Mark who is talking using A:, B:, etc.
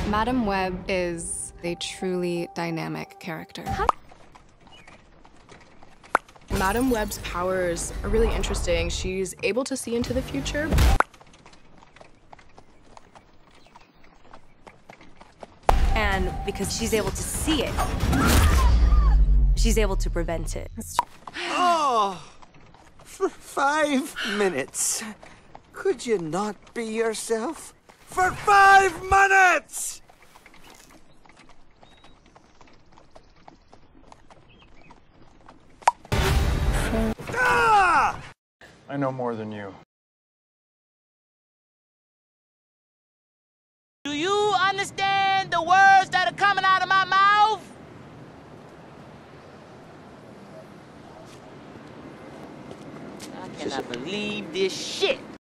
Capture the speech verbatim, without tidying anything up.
A: Madam Web is a truly dynamic character.
B: Madam Web's powers are really interesting. She's able to see into the future.
C: And because she's able to see it, she's able to prevent it.
D: Oh, for five minutes. Could you not be yourself? For five minutes! Ah!
E: I know more than you.
F: Do you understand the words that are coming out of my mouth? I cannot believe this shit.